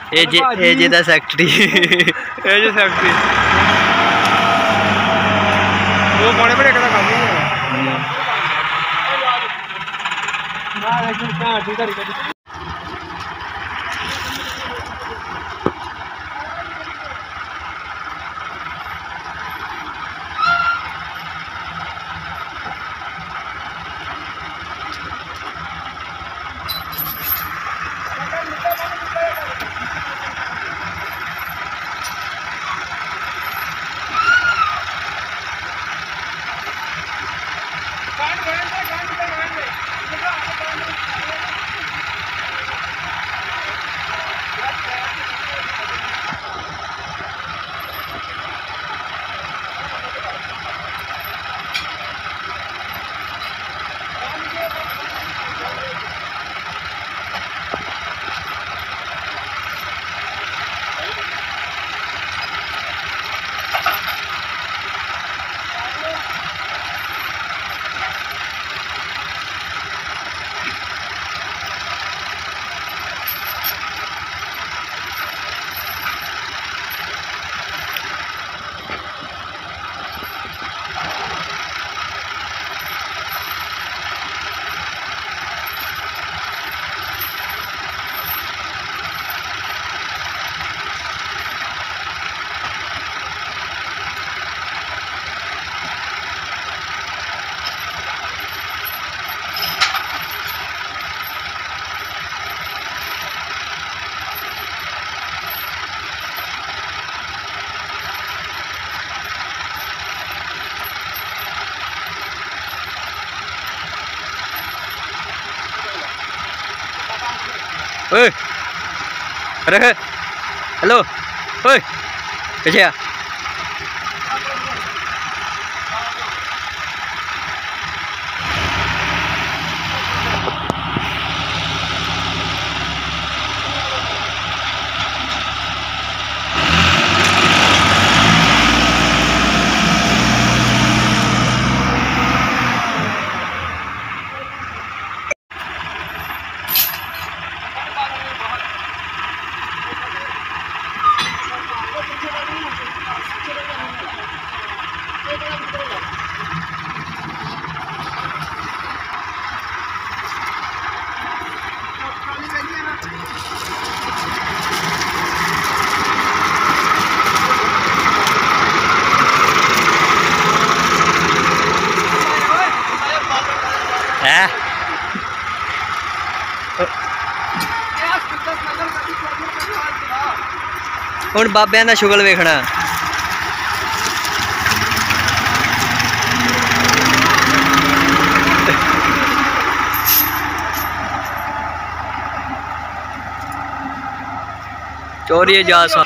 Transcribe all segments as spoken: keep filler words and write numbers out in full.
ए जे ए जे दा secretary A J secretary वो बड़े बड़े कदा काम नहीं है ना लेकिन क्या ठीक है। ओए अरे हेलो ओए कैसे है हुण बाबियां दा शुगल वेखना चोरी जा सा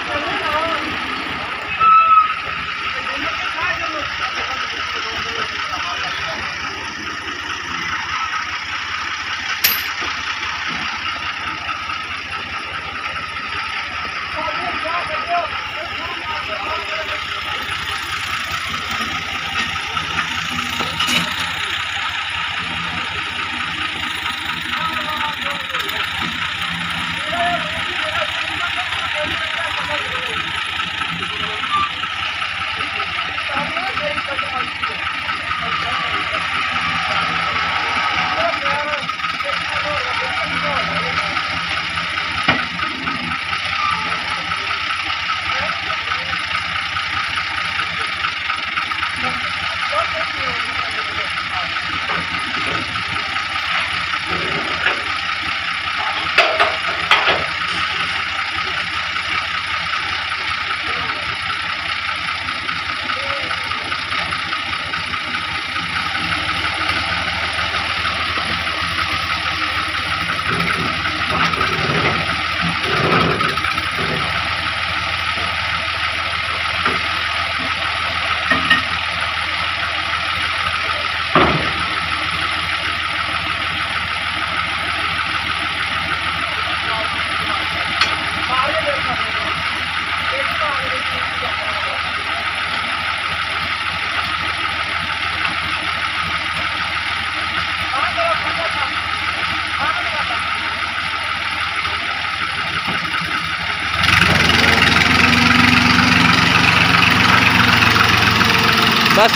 बस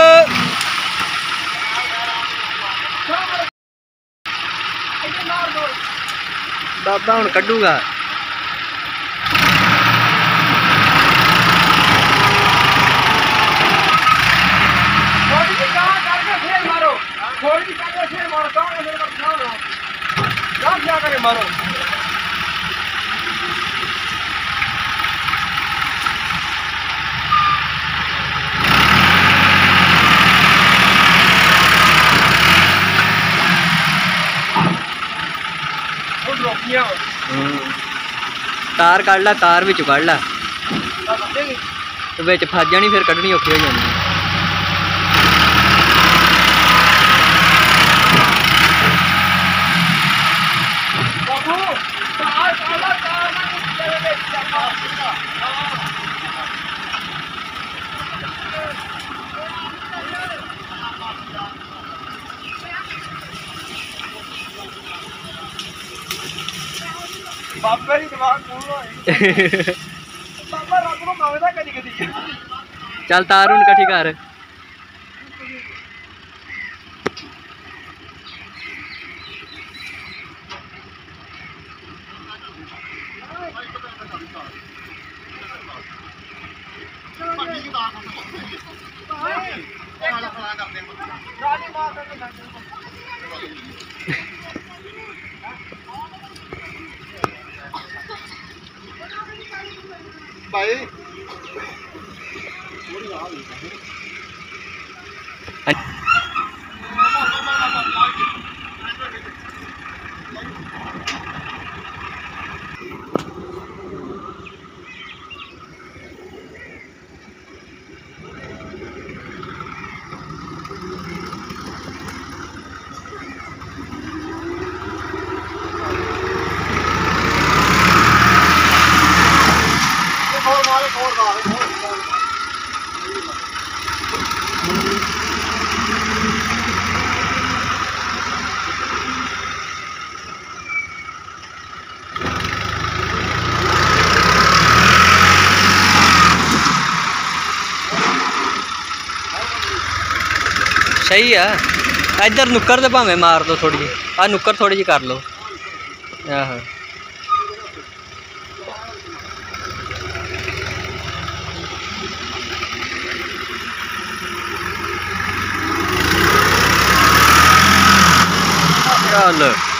बाबा हुण कड्डूगा मारो तार कड़ ला तार विच कड़ ला विच फस जानी फिर कड्ढनी औखी हो जानी बाबा ही दिमाग बाबा रब को मांगदा कदी कदी चल तार हुन इकट्ठी कर भाई सही है इधर नुक्कर तो भावें मार दो थोड़ी जी आ नुक्कर थोड़ी जी कर लो आहो चल